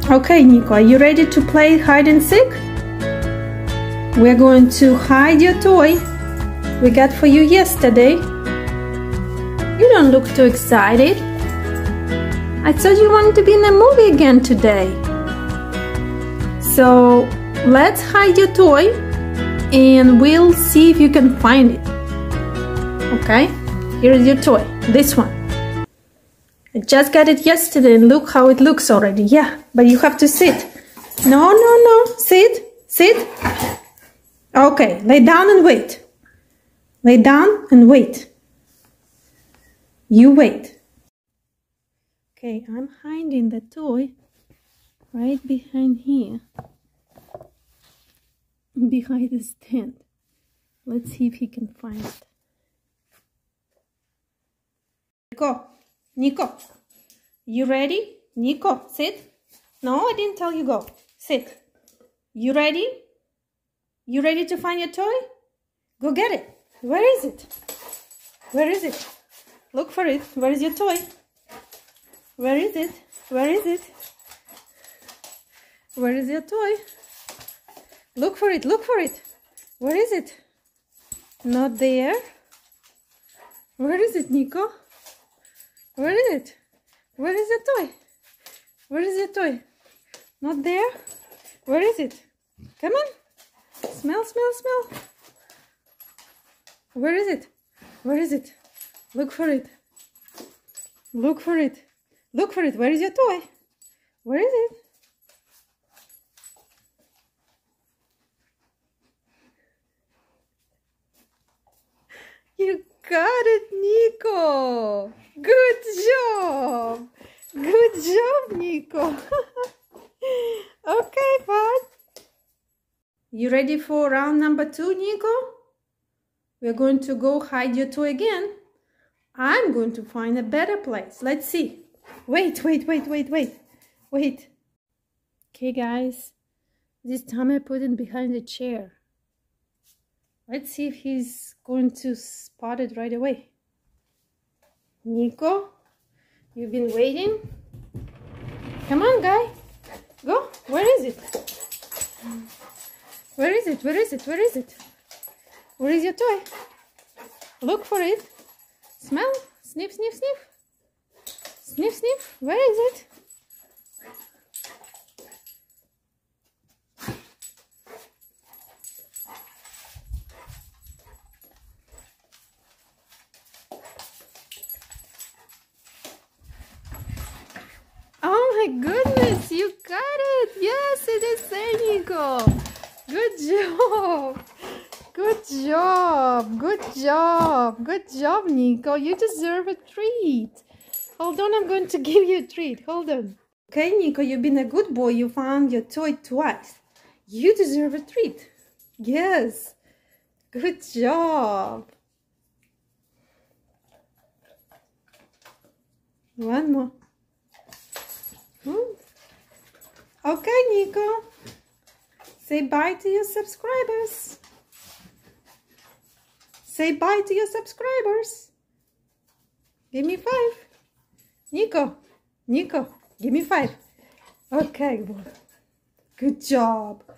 Okay, Nico, are you ready to play hide and seek? We're going to hide your toy we got for you yesterday. You don't look too excited. I thought you wanted to be in a movie again today. So let's hide your toy and we'll see if you can find it. Okay, here's your toy, this one. I just got it yesterday and look how it looks already. Yeah, but you have to sit. No, sit. Okay, lay down and wait. Lay down and wait. You wait. Okay, I'm hiding the toy right behind here. Behind the stand. Let's see if he can find it. Nico, you ready? Nico, sit. No, I didn't tell you go. Sit. You ready? You ready to find your toy? Go get it. Where is it? Where is it? Look for it. Where is your toy? Where is it? Where is it? Where is your toy? Look for it. Look for it. Where is it? Not there. Where is it, Nico? Where is it? Where is your toy? Where is your toy? Not there? Where is it? Come on. Smell. Where is it? Where is it? Look for it. Look for it. Look for it. Where is your toy? Where is it? You got it, Nico. Good job. Good job, Nico. Okay, bud. You ready for round number 2, Nico? We're going to go hide your toy again. I'm going to find a better place. Let's see. Wait. Okay, guys. This time I put it behind the chair. Let's see if he's going to spot it right away. Nico, you've been waiting. Come on, guy. Go. Where is it? Where is it? Where is it? Where is it? Where is your toy? Look for it. Smell. Sniff. Sniff. Where is it? Oh my goodness, you got it! Yes, it is there, Nico. Good job. Good job, Nico. You deserve a treat. Hold on, I'm going to give you a treat. Hold on. Okay, Nico, you've been a good boy. You found your toy twice. You deserve a treat. Yes. Good job. One more. Okay, Nico. Say bye to your subscribers. Say bye to your subscribers. Give me 5. Nico, give me 5. Okay, good job.